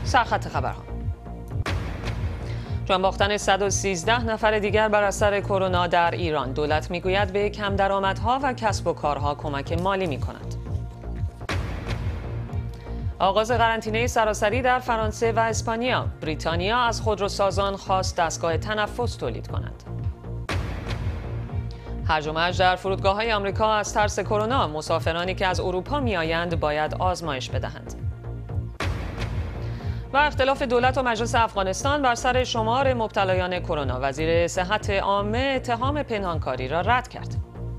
سرخط خبرها. جان باختن 113 نفر دیگر بر اثر کرونا در ایران. دولت میگوید به کم درآمدها و کسب و کارها کمک مالی میکند. آغاز قرنطینه سراسری در فرانسه و اسپانیا. بریتانیا از خودروسازان خواست دستگاه تنفس تولید کنند. هرج و مرج در فرودگاه‌های آمریکا از ترس کرونا. مسافرانی که از اروپا میآیند باید آزمایش بدهند. و اختلاف دولت و مجلس افغانستان بر سر شمار مبتلایان کرونا. وزیر صحت عامه اتهام پنهانکاری را رد کرد.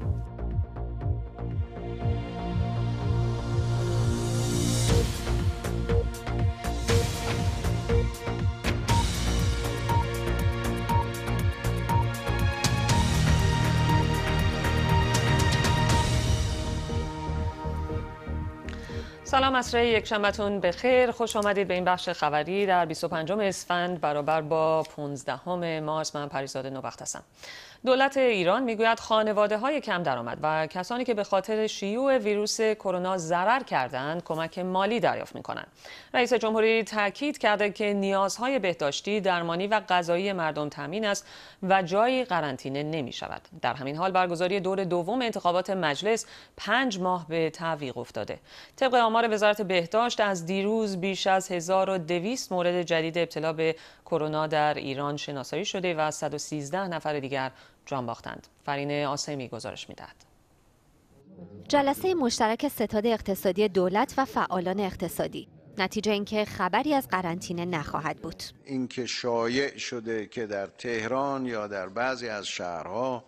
سلام، عصر یکشنبه‌تون بخیر. خوش آمدید به این بخش خبری در 25 اسفند برابر با 15 مارس. من پریزاد نوبخت هستم. دولت ایران میگوید خانواده‌های کم درآمد و کسانی که به خاطر شیوع ویروس کرونا ضرر کردند کمک مالی دریافت می‌کنند. رئیس جمهوری تاکید کرده که نیازهای بهداشتی، درمانی و غذایی مردم تامین است و جایی قرنطینه نمی‌شود. در همین حال برگزاری دور دوم انتخابات مجلس 5 ماه به تعویق افتاده. طبق آمار وزارت بهداشت از دیروز بیش از 1200 مورد جدید ابتلا به کرونا در ایران شناسایی شده و 113 نفر دیگر جان باختند. فرین آسمی گزارش می‌دهد. جلسه مشترک ستاد اقتصادی دولت و فعالان اقتصادی. نتیجه اینکه خبری از قرنطینه نخواهد بود. اینکه شایع شده که در تهران یا در بعضی از شهرها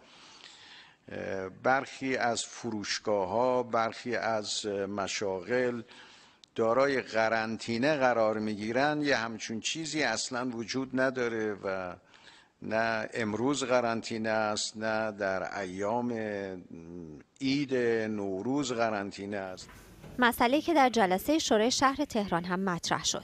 برخی از فروشگاه‌ها، برخی از مشاغل دارای قرنطینه قرار می‌گیرند. یه همچون چیزی اصلاً وجود نداره و نه امروز قرنطینه است، نه در ایام عید نوروز قرنطینه است. مسئله‌ای که در جلسه شورای شهر تهران هم مطرح شد.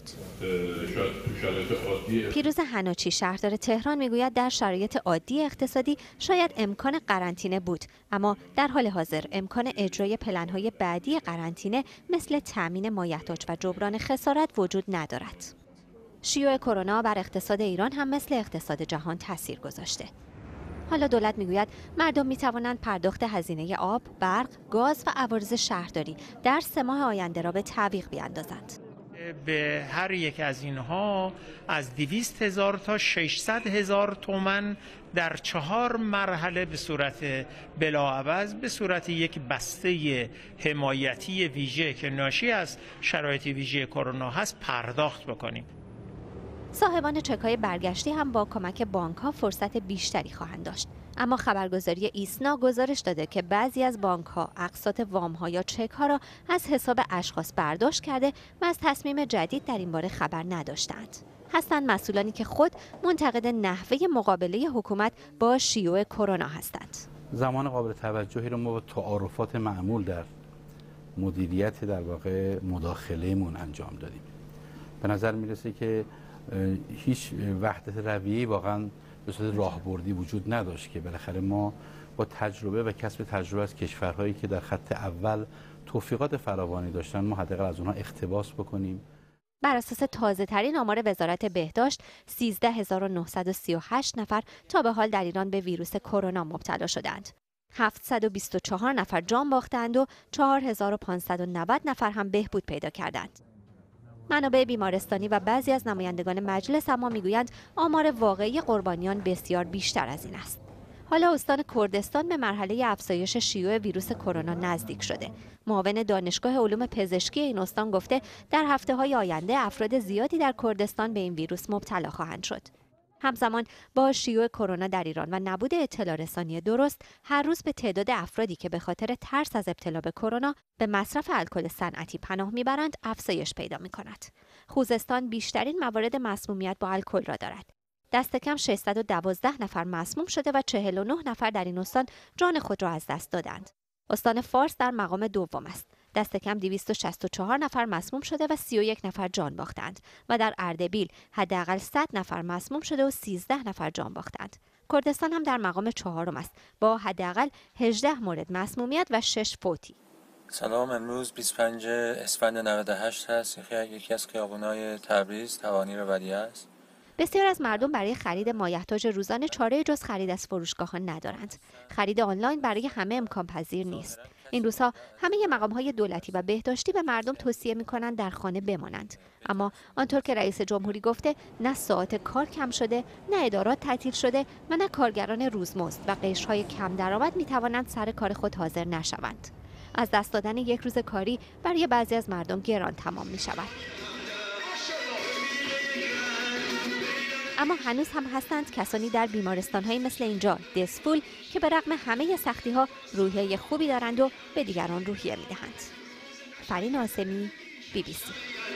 پیروز حناچی شهردار تهران میگوید در شرایط عادی اقتصادی شاید امکان قرنطینه بود، اما در حال حاضر امکان اجرای پلن‌های بعدی قرنطینه مثل تامین مایحتاج و جبران خسارت وجود ندارد. شیوع کرونا بر اقتصاد ایران هم مثل اقتصاد جهان تاثیر گذاشته. حالا دولت میگوید مردم میتوانند پرداخت هزینه آب، برق، گاز و عوارض شهرداری در 3 ماه آینده را به تعویق بیاندازند. به هر یک از اینها از 200,000 تا 600,000 تومان در 4 مرحله به صورت بلاعوض به صورت یک بسته حمایتی ویژه که ناشی از شرایط ویژه کرونا هست پرداخت بکنیم. صاحبان چک‌های برگشتی هم با کمک بانک‌ها فرصت بیشتری خواهند داشت. اما خبرگزاری ایسنا گزارش داده که بعضی از بانک‌ها اقساط وام‌ها یا چک‌ها را از حساب اشخاص برداشت کرده و از تصمیم جدید در این باره خبر نداشتند. هستند مسئولانی که خود منتقد نحوه مقابله حکومت با شیوع کرونا هستند. زمان قابل توجهی رو ما با تعارفات معمول در مدیریت در واقع مداخله‌مون انجام دادیم. به نظر میرسه که هیچ وحدت رویه‌ای واقعا به صورت راهبردی وجود نداشت که بالاخره ما با تجربه و کسب تجربه از کشورهایی که در خط اول توفیقات فراوانی داشتن ما حداقل از اونها اقتباس بکنیم. بر اساس تازه‌ترین آمار وزارت بهداشت 13938 نفر تا به حال در ایران به ویروس کرونا مبتلا شدند. 724 نفر جان باختند و 4590 نفر هم بهبود پیدا کردند. منابع بیمارستانی و بعضی از نمایندگان مجلس اما میگویند آمار واقعی قربانیان بسیار بیشتر از این است. حالا استان کردستان به مرحله افزایش شیوع ویروس کرونا نزدیک شده. معاون دانشگاه علوم پزشکی این استان گفته در هفته‌های آینده افراد زیادی در کردستان به این ویروس مبتلا خواهند شد. همزمان با شیوع کرونا در ایران و نبود اطلاع رسانی درست، هر روز به تعداد افرادی که به خاطر ترس از ابتلا به کرونا به مصرف الکل صنعتی پناه میبرند افزایش پیدا می‌کند. خوزستان بیشترین موارد مسمومیت با الکل را دارد. دست کم 612 نفر مسموم شده و 49 نفر در این استان جان خود را از دست دادند. استان فارس در مقام دوم است. دست کم 264 نفر مسموم شده و 31 نفر جان باختند و در اردبیل حداقل 100 نفر مسموم شده و 13 نفر جان باختند. کردستان هم در مقام چهارم است با حداقل 18 مورد مسمومیت و 6 فوتی. سلام. امروز 25 اسفند 98 هست. یکی از خیابان‌های تبریز توانی ولی است. بسیار از مردم برای خرید مایحتاج روزانه چاره جز خرید از فروشگاه‌ها ندارند. خرید آنلاین برای همه امکان پذیر نیست. این روزها همه مقام‌های دولتی و بهداشتی به مردم توصیه می‌کنند در خانه بمانند. اما آنطور که رئیس جمهوری گفته، نه ساعات کار کم شده، نه ادارات تعطیل شده و نه کارگران روزمزد و قشرهای کم درآمد می‌توانند سر کار خود حاضر نشوند. از دست دادن یک روز کاری برای بعضی از مردم گران تمام می‌شود. اما هنوز هم هستند کسانی در بیمارستان‌های مثل اینجا دسفول که به رغم همه سختی‌ها روحیه خوبی دارند و به دیگران روحیه می‌دهند. فرین آسمی، BBC.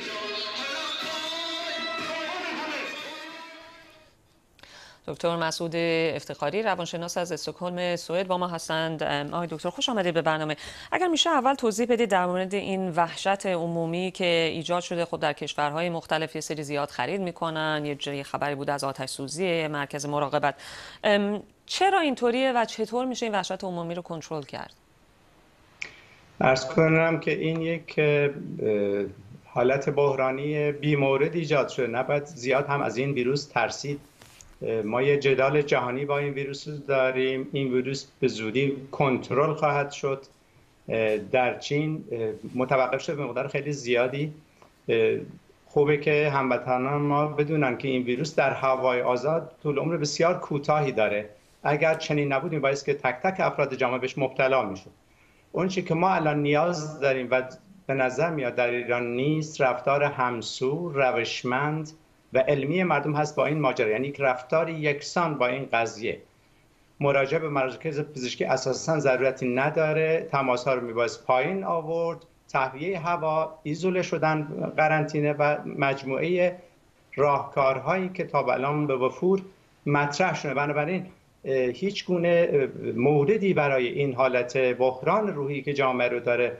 دکتر مسعود افتخاری روانشناس از استکهلم سوئد با ما هستند. آقای دکتر خوش آمدید به برنامه. اگر میشه اول توضیح بدید در مورد این وحشت عمومی که ایجاد شده، خود در کشورهای مختلف یه سری زیاد خرید میکنن، یه جای خبری بود از آتش سوزی مرکز مراقبت. چرا اینطوریه و چطور میشه این وحشت عمومی رو کنترل کرد؟ عرض کنم که این یک حالت بحرانی بی‌مورد ایجاد شده. نباید زیاد هم از این ویروس ترسید. ما یه جدال جهانی با این ویروس داریم. این ویروس به زودی کنترل خواهد شد. در چین متوقف شده به مقدار خیلی زیادی. خوبه که هموطنان ما بدونن که این ویروس در هوای آزاد طول عمر بسیار کوتاهی داره. اگر چنین نبود میبایست که تک تک افراد جامعه بهش مبتلا میشد. اون چیزی که ما الان نیاز داریم و به نظر میاد در ایران نیست، رفتار همسو، روشمند و علمی مردم هست با این ماجرا، یعنی رفتار یکسان با این قضیه. مراجعه به مراکز پزشکی اساساً ضرورتی نداره. تماس‌ها رو میبایست پایین آورد، تهویه هوا، ایزوله شدن، قرنطینه و مجموعه راهکارهایی که تا الان به وفور مطرح شده. بنابراین هیچ گونه موردی برای این حالت بحران روحی که جامعه رو داره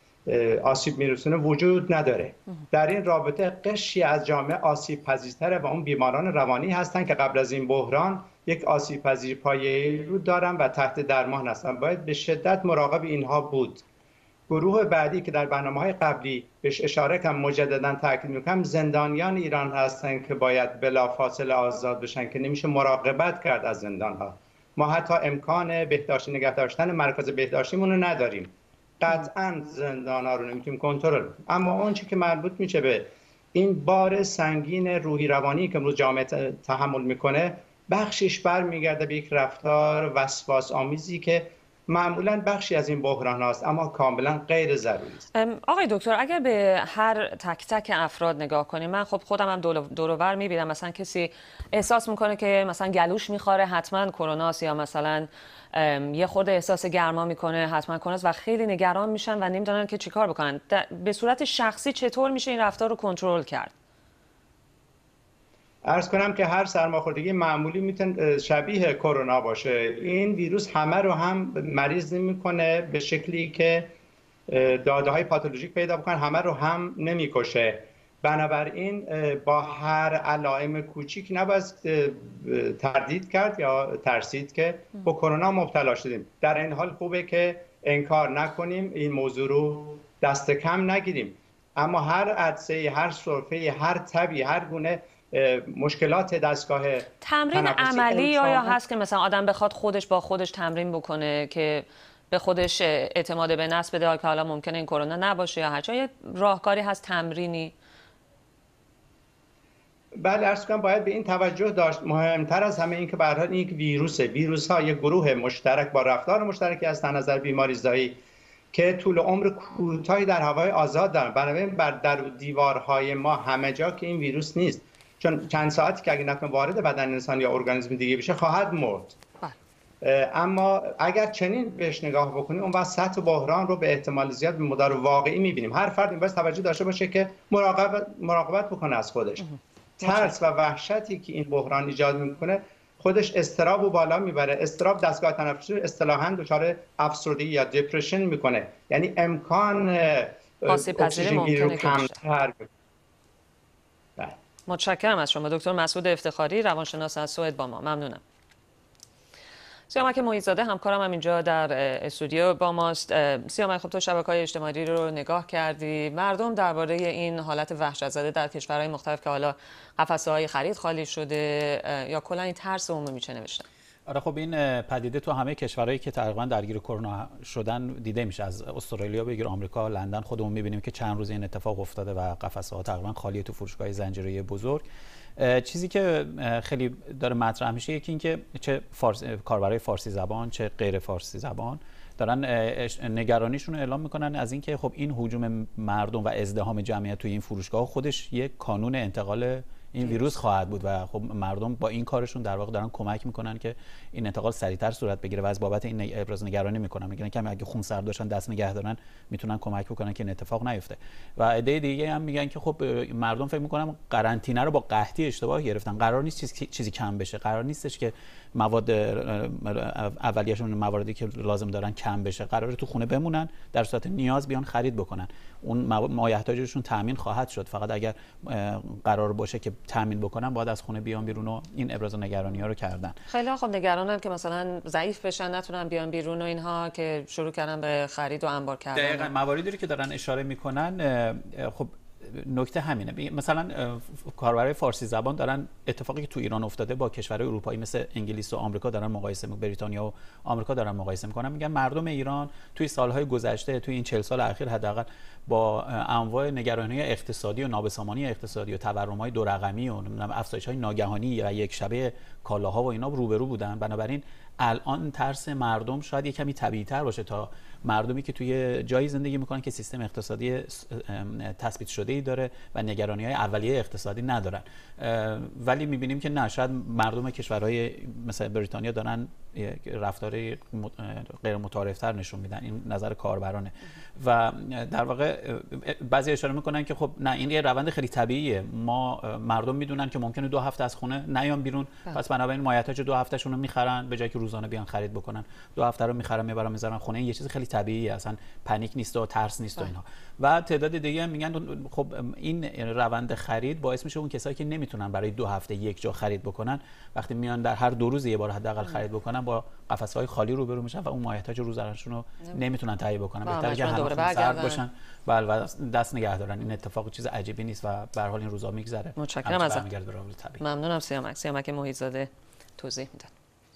آسیب میرسونه وجود نداره. در این رابطه قشری از جامعه آسیب پذیرتره و اون بیماران روانی هستند که قبل از این بحران یک آسیب پذیر پایه‌ای رو دارن و تحت درمان هستن. باید به شدت مراقب اینها بود. گروه بعدی که در برنامه‌های قبلی بهش اشاره کردم، مجددا تاکید می‌کنم، زندانیان ایران هستند که باید بلافاصله آزاد بشن، که نمیشه مراقبت کرد از زندان‌ها. ما حتی امکان بهداشتی نگه داشتن مرکز بهداشتیمون رو نداریم. قطعاً زندان‌ها رو نمیتونیم کنترل کنیم. اما اون چیزی که مربوط میشه به این بار سنگین روحی روانی که امروز جامعه تحمل میکنه، بخشش برمیگرده به یک رفتار وسواس آمیزی که معمولاً بخشی از این بحران هاست، اما کاملا غیر ضروری است. آقای دکتر، اگر به هر تک تک افراد نگاه کنیم، من خب خودم هم دور و بر میبینم، مثلا کسی احساس میکنه که مثلا گلوش میخوره حتما کروناست، یا مثلا یه خورده احساس گرما میکنه حتما کروناست و خیلی نگران میشن و نمیدونن که چیکار بکنن. به صورت شخصی چطور میشه این رفتار رو کنترل کرد؟ عرض کنم که هر سرماخوردگی معمولی میتونه شبیه کرونا باشه. این ویروس همه رو هم مریض نمیکنه به شکلی که داده های پاتولوژیک پیدا بکنه، همه رو هم نمیکشه. بنابراین با هر علائم کوچیک نباید تردید کرد یا ترسید که با کرونا مبتلا شدیم. در این حال خوبه که انکار نکنیم، این موضوع رو دست کم نگیریم. اما هر عدسه، هر سرفه، هر تبی، هر گونه مشکلات دستگاه تمرین عملی یا هست که مثلا آدم بخواد خودش با خودش تمرین بکنه که به خودش اعتماد به نفس بده که حالا ممکنه این کرونا نباشه، یا هرچی یه راهکاری هست تمرینی؟ بله، عرض کنم باید به این توجه داشت. مهمتر از همه این که به هر حال این ویروس ها یک گروه مشترک با رفتار مشترکی از نظر بیماریزایی که طول عمر کوتاهی در هوای آزاد دارن. بنابراین در دیوارهای ما همه جا که این ویروس نیست، چون چند ساعتی که اگه نکنه وارد بدن انسان یا ارگانیسم دیگه بشه خواهد مرد. اما اگر چنین بهش نگاه بکنیم، اون وقت سطح بحران رو به احتمال زیاد به مقدار واقعی می‌بینیم. هر فرد باید توجه داشته باشه که مراقبت بکنه از خودش. ترس و وحشتی که این بحران ایجاد میکنه خودش اضطراب رو بالا میبره. اضطراب دستگاه تنفسی رو اصطلاحاً دچار افسردگی یا دپرشن میکنه، یعنی امکان اکسیژن گیری رو کمتر. متشکرم از شما دکتر مسعود افتخاری روانشناس از سوئد با ما. ممنونم. سیامک محیط‌زاده همکارم هم اینجا در استودیو با ماست. سیامک، خب تو شبکه‌های اجتماعی رو نگاه کردی، مردم درباره این حالت وحشت زده در کشورهای مختلف که حالا قفسه‌های خرید خالی شده یا کلا این ترس عمومی چه نوشتن؟ آره خب این پدیده تو همه کشورهایی که تقریبا درگیر کرونا شدن دیده میشه. از استرالیا بگیر آمریکا، لندن خودمون می‌بینیم که چند روز این اتفاق افتاده و قفسه‌ها تقریبا خالی تو فروشگاه‌های زنجیره‌ای بزرگ. چیزی که خیلی داره مطرح میشه یکی این که چه کاربرای فارسی زبان چه غیر فارسی زبان دارن نگرانیشون رو اعلام میکنن از اینکه خب این هجوم مردم و ازدحام جمعیت توی این فروشگاه خودش یک کانون انتقال این ویروس خواهد بود و خب مردم با این کارشون در واقع دارن کمک میکنن که این انتقال سریعتر صورت بگیره و از بابت این ابراز نگرانی میکنن، میگن که اگه خون سرد داشتن دست نگه دارن میتونن کمک بکنن که این اتفاق نیفته. و عده دیگه هم میگن که خب مردم فکر میکنن قرنطینه رو با قحطی اشتباه گرفتن، قرار نیست چیزی کم بشه، قرار نیستش که مواد اولیه‌شون مواردی که لازم دارن کم بشه، قراره تو خونه بمونن، در صورت نیاز بیان خرید بکنن، اون مایحتاجشون تامین خواهد شد، فقط اگر قرار باشه که تامین بکنن باید از خونه بیان بیرون و این ابراز نگرانی‌ها رو کردن. خیلی خب نگرانن که مثلا ضعیف بشن نتونن بیان بیرون و اینها که شروع کردن به خرید و انبار کردن. دقیقاً مواردی رو که دارن اشاره میکنن خب نکته همینه. مثلا کاربرای فارسی زبان دارن اتفاقی که تو ایران افتاده با کشورهای اروپایی مثل انگلیس و آمریکا دارن مقایسه بریتانیا و آمریکا دارن مقایسه میکنن، میگن مردم ایران توی سالهای گذشته توی این 40 سال اخیر حداقل با انواع نگرانی‌های اقتصادی و نابسامانی اقتصادی و تورم‌های دو رقمی و افزایش‌های ناگهانی و یک شبه کالاها و اینا روبرو بودن. بنابراین الان ترس مردم شاید یک کمی طبیعی‌تر باشه تا مردمی که توی جایی زندگی میکنن که سیستم اقتصادی تثبیت شده‌ای داره و نگرانی‌های اولیه اقتصادی ندارن. ولی می‌بینیم که نه، شاید مردم کشورهای مثل بریتانیا دارن رفتار غیر متعارف‌تر نشون میدن. این نظر کاربرانه و در واقع بعضی اشاره میکنن که خب نه، این یه روند خیلی طبیعیه، ما مردم میدونن که ممکنه 2 هفته از خونه نیان بیرون، پس بنابراین مایحتاج 2 هفتهشون رو میخرن به جای که روزانه بیان خرید بکنن، 2 هفته رو میخرن میبرن میذارن خونه. این یه چیز خیلی طبیعیه، اصلا پنیک نیست و ترس نیست و اینها. و تعداد دیگه هم میگن خب این روند خرید باعث میشه اون کسایی که نمیتونن برای 2 هفته یک جا خرید بکنن وقتی میان در هر 2 روز یه بار حداقل خرید بکنن با قفس‌های خالی روبرو میشن و اون مایحتاج روزانه‌شون رو نمیتونن تهیه بکنن. بهتره که همه سرد باشن و دست نگه دارن. این اتفاق چیز عجیبی نیست و به هر حال این روزا میگذره. متشکرم ازت. ممنونم سیامک محیط‌زاده توضیح میداد.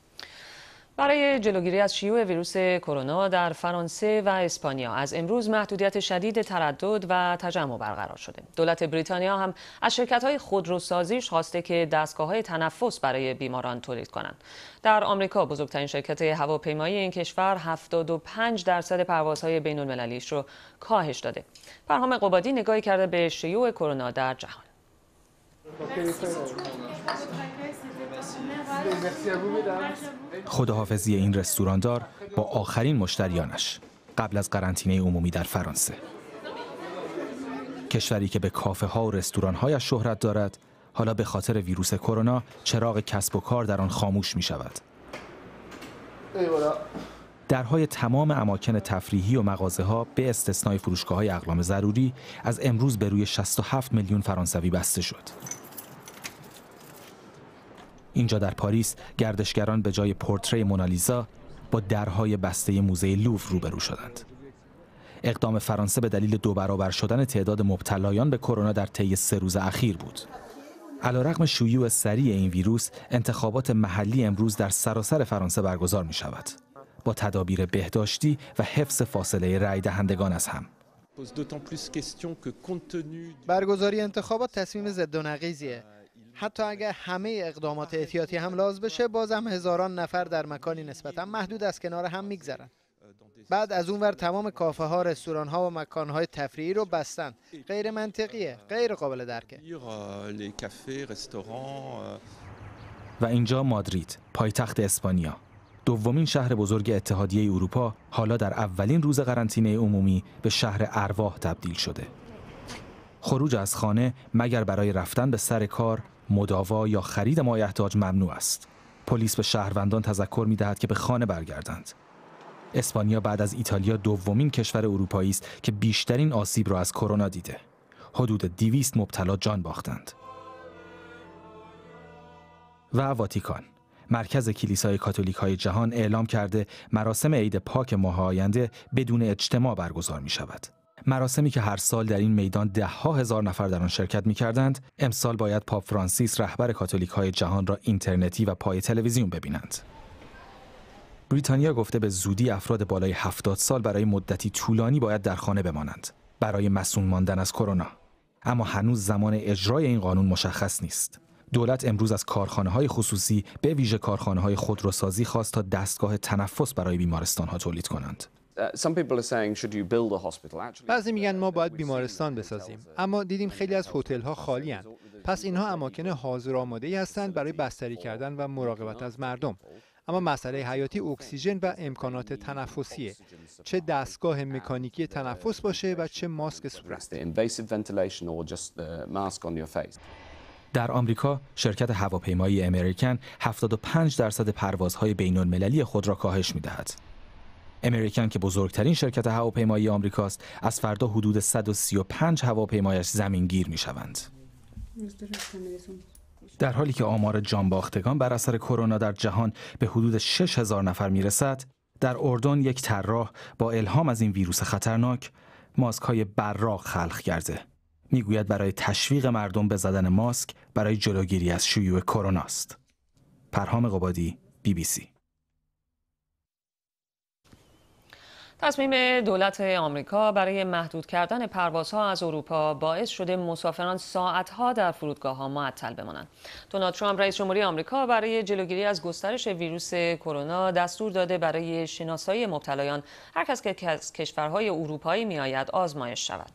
برای جلوگیری از شیوع ویروس کرونا در فرانسه و اسپانیا از امروز محدودیت شدید تردد و تجمع برقرار شده. دولت بریتانیا هم از شرکت‌های خودروسازیش خواسته که دستگاه‌های تنفس برای بیماران تولید کنند. در آمریکا بزرگترین شرکت هواپیمایی این کشور 75% پروازهای بین‌المللیش رو کاهش داده. پرهام قبادی نگاهی کرده به شیوع کرونا در جهان. خداحافظی این رستوراندار با آخرین مشتریانش قبل از قرنطینه عمومی در فرانسه. کشوری که به کافه ها و رستوران هایش شهرت دارد، حالا به خاطر ویروس کرونا چراغ کسب و کار در آن خاموش می شود. درهای تمام اماکن تفریحی و مغازه ها به استثنای فروشگاه های اقلام ضروری از امروز به روی 67 میلیون فرانسوی بسته شد. اینجا در پاریس گردشگران به جای پورتری مونالیزا با درهای بسته موزه لوور روبرو شدند. اقدام فرانسه به دلیل 2 برابر شدن تعداد مبتلایان به کرونا در طی 3 روز اخیر بود. علیرغم شیوع سریع این ویروس، انتخابات محلی امروز در سراسر فرانسه برگزار می شود، با تدابیر بهداشتی و حفظ فاصله رای دهندگان از هم. برگزاری انتخابات تصمیم ضد و نقیضیه. حتی اگر همه اقدامات احتیاطی هم لازم بشه، بازم هزاران نفر در مکانی نسبتا محدود از کنار هم میگذرن. بعد از اونور تمام کافه ها، رستوران ها و مکان های تفریحی رو بستن. غیر منطقیه، غیر قابل درکه. و اینجا مادرید، پایتخت اسپانیا، دومین شهر بزرگ اتحادیه اروپا، حالا در اولین روز قرنطینه عمومی به شهر ارواح تبدیل شده. خروج از خانه مگر برای رفتن به سر کار، مداوا یا خرید مایحتاج ممنوع است. پلیس به شهروندان تذکر می‌دهد که به خانه برگردند. اسپانیا بعد از ایتالیا دومین کشور اروپایی است که بیشترین آسیب را از کرونا دیده. حدود 200 مبتلا جان باختند. و واتیکان، مرکز کلیسای کاتولیک‌های جهان اعلام کرده مراسم عید پاک ماه آینده بدون اجتماع برگزار می‌شود. مراسمی که هر سال در این میدان ده‌ها هزار نفر در آن شرکت می‌کردند، امسال باید پاپ فرانسیس رهبر کاتولیک‌های جهان را اینترنتی و پای تلویزیون ببینند. بریتانیا گفته به زودی افراد بالای 70 سال برای مدتی طولانی باید در خانه بمانند برای مصون ماندن از کرونا. اما هنوز زمان اجرای این قانون مشخص نیست. دولت امروز از کارخانه‌های خصوصی به ویژه کارخانه‌های خودروسازی خواست تا دستگاه تنفس برای بیمارستان‌ها تولید کنند. بعضی میگن ما باید بیمارستان بسازیم، اما دیدیم خیلی از هتل‌ها خالی هستند. پس اینها اماکن حاضر آماده‌ای هستند برای بستری کردن و مراقبت از مردم. اما مسئله حیاتی اکسیژن و امکانات تنفسیه، چه دستگاه مکانیکی تنفس باشه و چه ماسک صورت. در آمریکا شرکت هواپیمایی امریکن 75% پروازهای بین‌المللی خود را کاهش می‌دهد. امریکن که بزرگترین شرکت هواپیمایی آمریکاست، از فردا حدود 135 هواپیمایش زمینگیر می‌شوند. در حالی که آمار جانباختگان بر اثر کرونا در جهان به حدود 6000 نفر می‌رسد، در اردن یک طراح با الهام از این ویروس خطرناک ماسک‌های براق خلق کرده. میگوید برای تشویق مردم به زدن ماسک برای جلوگیری از شیوع کرونا است. پرهام قبادی، BBC. تصمیم دولت آمریکا برای محدود کردن پروازها از اروپا باعث شده مسافران ساعتها در فرودگاه‌ها معطل بمانند. دونالد ترامپ رئیس جمهوری آمریکا برای جلوگیری از گسترش ویروس کرونا دستور داده برای شناسایی مبتلایان هر کس که از کشورهای اروپایی می‌آید آزمایش شود.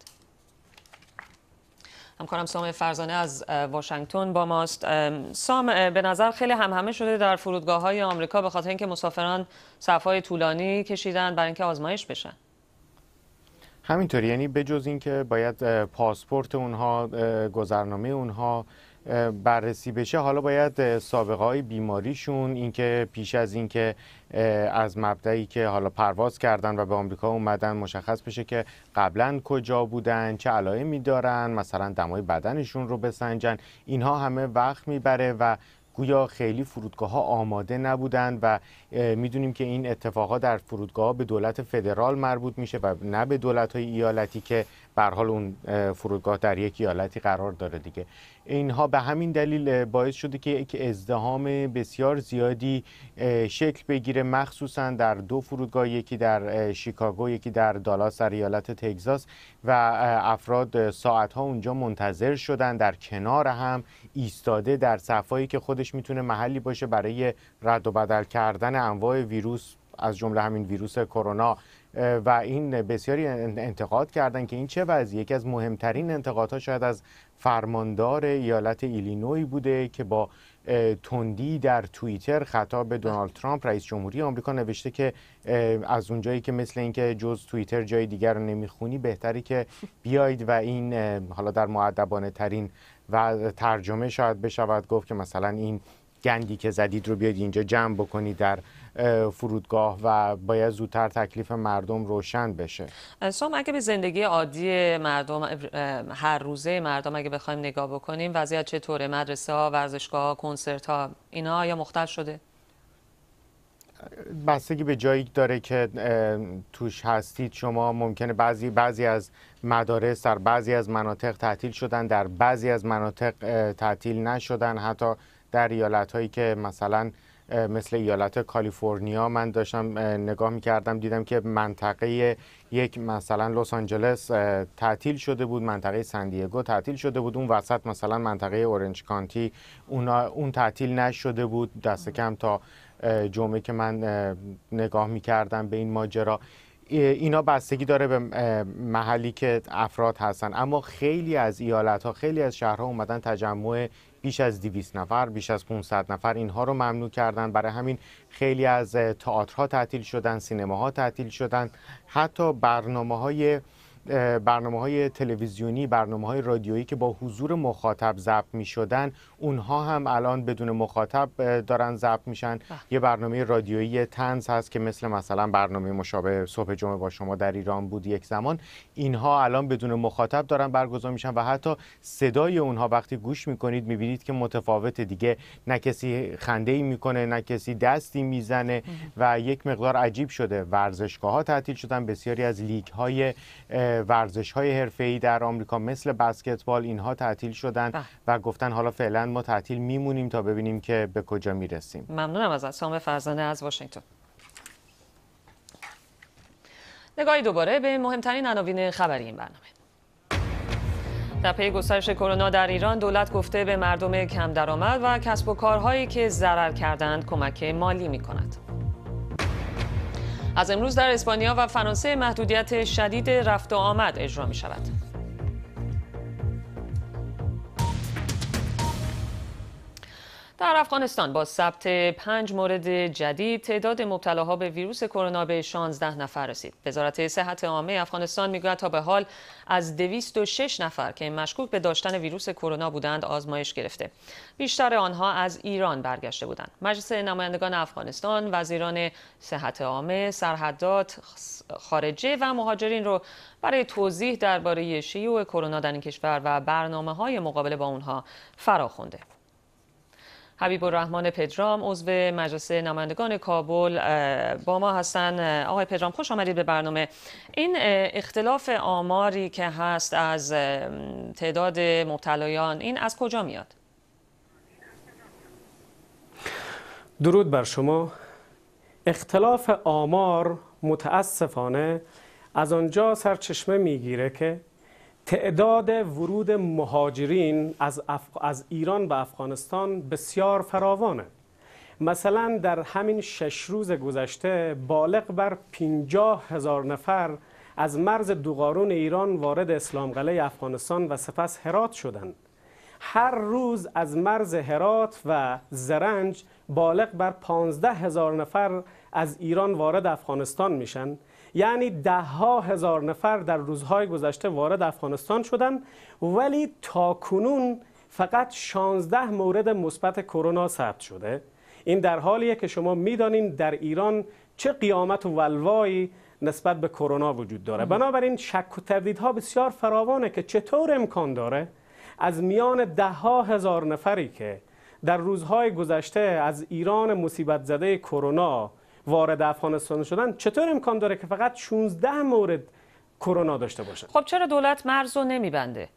همکارم سام فرزانه از واشنگتن با ماست. سام، به نظر خیلی همهمه شده در فرودگاه‌های آمریکا به خاطر اینکه مسافران صف‌های طولانی کشیدن برای اینکه آزمایش بشن. همینطوری، یعنی بجز اینکه باید پاسپورت اونها، گذرنامه اونها بررسی بشه، حالا باید سابقه های بیماریشون، اینکه پیش از اینکه از مبدأی که حالا پرواز کردن و به آمریکا اومدن مشخص بشه که قبلا کجا بودن، چه علائمی دارن، مثلا دمای بدنشون رو بسنجن. اینها همه وقت میبره و گویا خیلی فرودگاه‌ها آماده نبودن و میدونیم که این اتفاقات در فرودگاه‌ها به دولت فدرال مربوط میشه و نه به دولت‌های ایالتی که به هر حال اون فرودگاه در یک ایالتی قرار داره دیگه. اینها به همین دلیل باعث شده که یک ازدحام بسیار زیادی شکل بگیره، مخصوصا در دو فرودگاه، یکی در شیکاگو، یکی در دالاس در ایالت تگزاس، و افراد ساعت‌ها اونجا منتظر شدن در کنار هم ایستاده در صفایی که خودش میتونه محلی باشه برای رد و بدل کردن انواع ویروس از جمله همین ویروس کرونا. و این بسیاری انتقاد کردن که این چه وضعیه. یکی از مهمترین انتقادها شاید از فرماندار ایالت ایلینوی بوده که با تندی در توییتر خطاب به دونالد ترامپ رئیس جمهوری آمریکا نوشته که از اونجایی که مثل اینکه جز توییتر جای دیگر رو نمیخونی، بهتری که بیاید و این حالا در مؤدبانه ترین و ترجمه شاید بشود گفت که مثلا این گندی که زدید رو بیاید اینجا جمع بکنید در فرودگاه و باید زودتر تکلیف مردم روشن بشه. سام، اگه به زندگی عادی مردم، هر روزه مردم اگه بخوایم نگاه بکنیم، وضعیت چطوره؟ مدرسه ها، ورزشگاه ها، کنسرت ها، اینا آیا مختل شده؟ بستگی به جایی داره که توش هستید شما. ممکنه بعضی از مدارس در بعضی از مناطق تعطیل شدن، در بعضی از مناطق تعطیل نشدن. حتی در ایالت‌هایی که مثلا مثل ایالت کالیفرنیا، من داشتم نگاه می‌کردم دیدم که منطقه یک مثلا لس آنجلس تعطیل شده بود، منطقه سن دیگو تعطیل شده بود، اون وسط مثلا منطقه اورنج کانتی اون تعطیل نشده بود، دست کم تا جمعه که من نگاه می‌کردم به این ماجرا. اینا بستگی داره به محلی که افراد هستن، اما خیلی از ایالت‌ها، خیلی از شهرها اومدن تجمع بیش از 200 نفر، بیش از 500 نفر اینها رو ممنوع کردن. برای همین خیلی از تئاترها تعطیل شدن، سینماها تعطیل شدن، حتی برنامه‌های برنامه‌های تلویزیونی، برنامه‌های رادیویی که با حضور مخاطب ضبط می‌شدن، اونها هم الان بدون مخاطب دارن ضبط میشن. یه برنامه رادیویی طنز هست که مثلا برنامه مشابه صبح جمعه با شما در ایران بود یک زمان، اینها الان بدون مخاطب دارن برگزار میشن و حتی صدای اونها وقتی گوش میکنید میبینید که متفاوت، دیگه نه کسی خنده‌ای میکنه نه کسی دستی میزنه و یک مقدار عجیب شده. ورزشگاه‌ها تعطیل شدن، بسیاری از لیگ‌های ورزش‌های حرفه‌ای در آمریکا مثل بسکتبال اینها تعطیل شدن و گفتن حالا فعلا ما تعطیل میمونیم تا ببینیم که به کجا میرسیم. ممنونم ازت سام فرزانه از واشنگتن. نگاهی دوباره به مهمترین عناوین خبری این برنامه. در پی گسترش کرونا در ایران، دولت گفته به مردم کم درآمد و کسب و کارهایی که ضرر کردند کمک مالی می‌کند. از امروز در اسپانیا و فرانسه محدودیت شدید رفت و آمد اجرا می‌شود. در افغانستان با ثبت 5 مورد جدید تعداد مبتلاها به ویروس کرونا به 16 نفر رسید. وزارت صحت عامه افغانستان میگوید تا به حال از 206 نفر که مشکوک به داشتن ویروس کرونا بودند آزمایش گرفته. بیشتر آنها از ایران برگشته بودند. مجلس نمایندگان افغانستان وزیران صحت عامه، سرحدات، خارجه و مهاجرین رو برای توضیح درباره شیوع کرونا در این کشور و برنامه‌های مقابله با اونها فراخوانده. حبیب الرحمن پدرام عضو مجلس نمایندگان کابل با ما هستن. آقای پدرام خوش آمدید به برنامه. این اختلاف آماری که هست از تعداد مبتلایان این از کجا میاد؟ درود بر شما. اختلاف آمار متاسفانه از آنجا سرچشمه میگیره که تعداد ورود مهاجرین از ایران به افغانستان بسیار فراوانه. مثلا در همین 6 روز گذشته بالغ بر 50,000 نفر از مرز دوقارون ایران وارد اسلام قلعه افغانستان و سپس هرات شدند. هر روز از مرز هرات و زرنج بالغ بر 15,000 نفر از ایران وارد افغانستان میشن. یعنی 10,000 نفر در روزهای گذشته وارد افغانستان شدن، ولی تا کنون فقط 16 مورد مثبت کرونا ثبت شده. این در حالیه که شما میدانین در ایران چه قیامت و ولوایی نسبت به کرونا وجود داره. بنابراین شک و تردیدها بسیار فراوانه که چطور امکان داره از میان 10,000 نفری که در روزهای گذشته از ایران مصیبت زده کرونا وارد افغانستان شدن، چطور امکان داره که فقط 16 مورد کرونا داشته باشه؟ خب چرا دولت مرز رو نمیبنده؟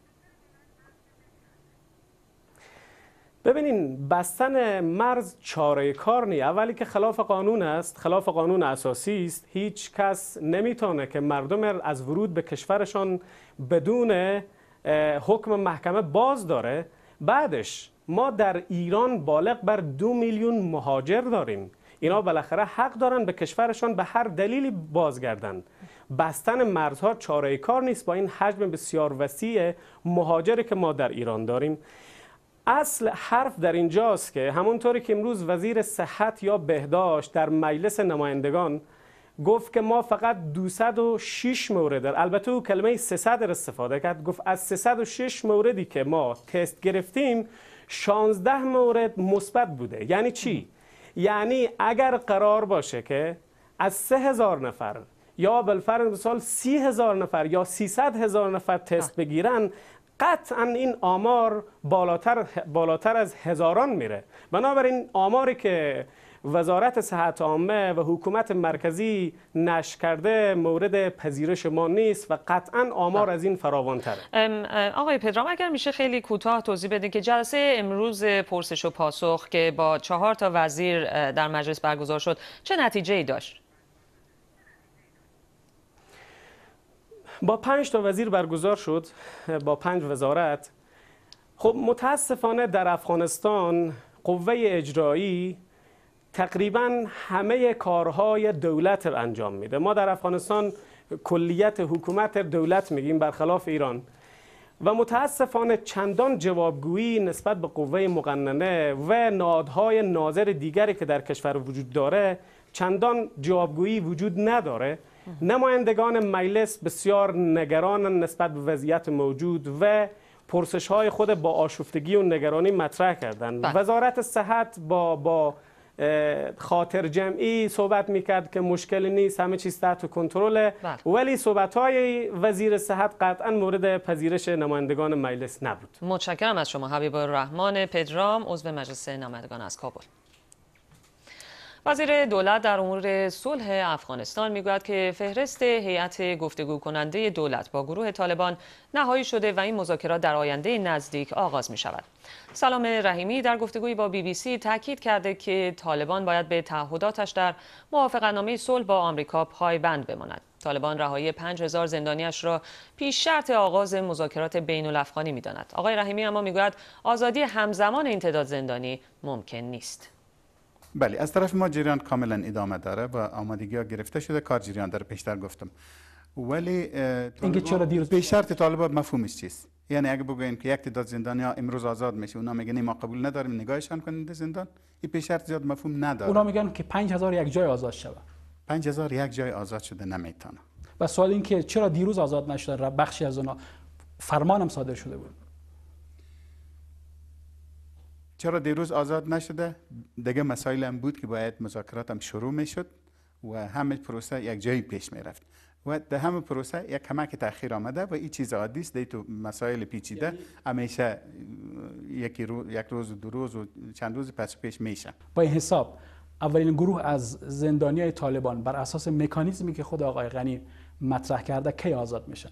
ببینین، بستن مرز چاره کار نیست. اولی که خلاف قانون است، خلاف قانون اساسی است. هیچ کس نمیتونه که مردم از ورود به کشورشان بدون حکم محکمه باز داره. بعدش ما در ایران بالغ بر 2 میلیون مهاجر داریم. اینا بالاخره حق دارن به کشورشان به هر دلیلی بازگردند. بستن مرزها چاره کار نیست با این حجم بسیار وسیع مهاجری که ما در ایران داریم. اصل حرف در اینجاست که همونطوری که امروز وزیر صحت یا بهداشت در مجلس نمایندگان گفت که ما فقط 206 مورد، البته او کلمه 300 استفاده کرد، گفت از 306 موردی که ما تست گرفتیم 16 مورد مثبت بوده. یعنی چی؟ یعنی اگر قرار باشه که از 3,000 نفر یا بالفرض مثال 30,000 نفر یا 300,000 نفر تست بگیرن، قطعا این آمار بالاتر از هزاران میره. بنابراین آماری که وزارت صحت عامه و حکومت مرکزی نشر کرده مورد پذیرش ما نیست و قطعا آمار از این فراوان‌تره. آقای پدرام اگر میشه خیلی کوتاه توضیح بدین که جلسه امروز پرسش و پاسخ که با 4 تا وزیر در مجلس برگزار شد چه نتیجه‌ای داشت؟ با 5 تا وزیر برگزار شد، با 5 وزارت. خب متاسفانه در افغانستان قوه اجرایی تقریبا همه کارهای دولت رو انجام میده. ما در افغانستان کلیت حکومت دولت میگیم برخلاف ایران و متاسفانه چندان جوابگویی نسبت به قوه مقننه و نهادهای ناظر دیگری که در کشور وجود داره چندان جوابگویی وجود نداره. نمایندگان مجلس بسیار نگران نسبت به وضعیت موجود و پرسش‌های خود با آشفتگی و نگرانی مطرح کردند. وزارت صحت با خاطر جمعی صحبت میکرد که مشکلی نیست، همه چیز تحت کنترل، ولی صحبت‌های وزیر صحت قطعا مورد پذیرش نمایندگان مجلس نبود. متشکرم از شما حبیب الرحمن پدرام، عضو مجلس نمایندگان از کابل. وزیر دولت در امور صلح افغانستان میگوید که فهرست هیئت گفتگو کننده دولت با گروه طالبان نهایی شده و این مذاکرات در آینده نزدیک آغاز می شود. سلام رحیمی در گفتگویی با BBC تاکید کرده که طالبان باید به تعهداتش در موافقتنامه صلح با آمریکا پایبند بماند. طالبان رهایی 5000 زندانیش را پیش شرط آغاز مذاکرات بین الافغانی می‌داند. آقای رحیمی اما میگوید آزادی همزمان این تعداد زندانی ممکن نیست. بله، از طرف ما جریان کاملا ادامه داره و آمادگی ها گرفته شده، کار جریان داره، پیشتر گفتم. ولی اینکه چرا دیروز به شرط طالبان مفهومش چیست؟ یعنی اگه بگوین که یک تعداد زندانی ها امروز آزاد میشه، اونا میگن ما قبول نداریم، نگاهشان کنید زندان، این به شرط زیاد مفهوم نداره. اونا میگن که 5000 یک جای آزاد شود. 5000 یک جای آزاد شده نمیتونه. و سوال این که چرا دیروز آزاد نشدن؟ بخشی از اونا فرمان هم صادر شده بود. چرا دیروز آزاد نشده؟ دیگه مسائل هم بود که باید مذاکرات هم شروع میشد و همه پروسه یک جایی پیش میرفت و در همه پروسه یک کمک تأخیر آمده و این چیز عادی است. تو مسائل پیچیده همیشه یک روز و دو روز و چند روز پس پیش میشه. با این حساب اولین گروه از زندانیای طالبان بر اساس مکانیزمی که خود آقای غنی مطرح کرده کی آزاد میشن؟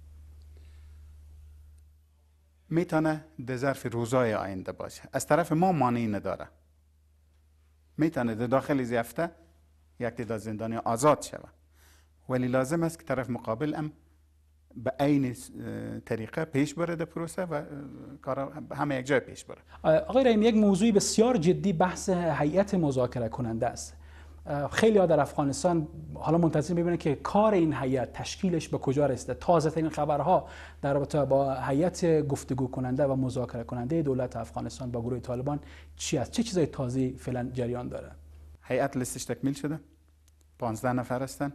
میتونه در ظرف روزهای آینده باشه. از طرف ما مانعی نداره. میتونه در داخل این هفته یک تعداد زندانی آزاد شود. ولی لازم است که طرف مقابل هم به عین طریقه پیش بره در پروسه و کار همه یک جای پیش بره. آقای رحیمی، یک موضوع بسیار جدی بحث هیئت مذاکره کننده است. خیلی ها در افغانستان حالا منتظر میبینن که کار این هیئت تشکیلش به کجا رسیده. تازه ترین خبرها در رابطه با هیئت گفتگو کننده و مذاکره کننده دولت افغانستان با گروه طالبان چی است؟ چه چیزای تازه فعلا جریان داره؟ هیئت لیستش تکمیل شده. 15 نفر هستن.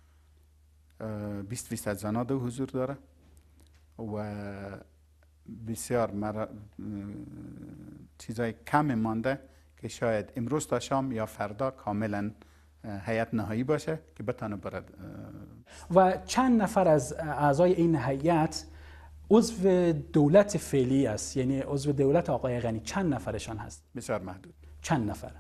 20 از زنان دو حضور داره و بسیار چیزای کم مانده که شاید امروز تا شام یا فردا کاملا هیئت نهایی باشه که بتونه برد. و چند نفر از اعضای این هیئت عضو دولت فعلی است؟ یعنی عضو دولت آقای غنی چند نفرشان هست؟ بسیار محدود. چند نفر؟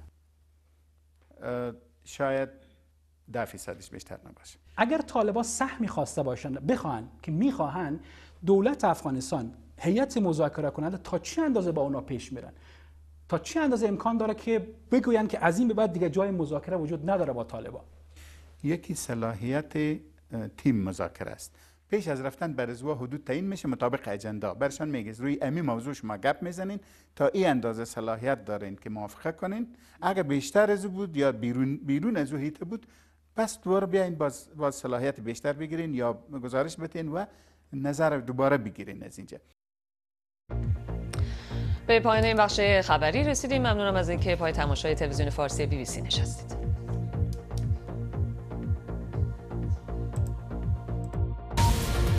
شاید 10%ش بیشتر نباشه. اگر طالبان سهمی خواسته باشن، میخواهن دولت افغانستان هیئت مذاکره کننده تا چه اندازه با اونا پیش میرن؟ تا چه اندازه امکان داره که بگوین که از این به بعد دیگه جای مذاکره وجود نداره با طالبان؟ یکی صلاحیت تیم مذاکره است. پیش از رفتن بر ازوا حدود تعیین میشه مطابق اجندا. برشان میگه روی امی موضوع شما گپ میزنین تا این اندازه صلاحیت دارین که موافقه کنین. اگر بیشتر از بود یا بیرون از او بود، پس دوباره بیاین باز صلاحیت بیشتر بگیرین یا گزارش بتین و نظر دوباره بگیرین از اینجا. به پایان این بخش خبری رسیدیم. ممنونم از اینکه پای تماشای تلویزیون فارسی BBC نشستید.